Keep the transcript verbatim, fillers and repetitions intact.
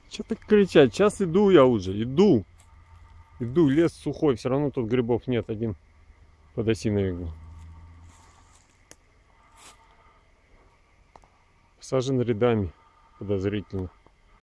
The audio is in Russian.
Что так кричать? Сейчас иду я уже, иду. Иду, лес сухой, все равно тут грибов нет, один под осиновиком. Посажен рядами, подозрительно.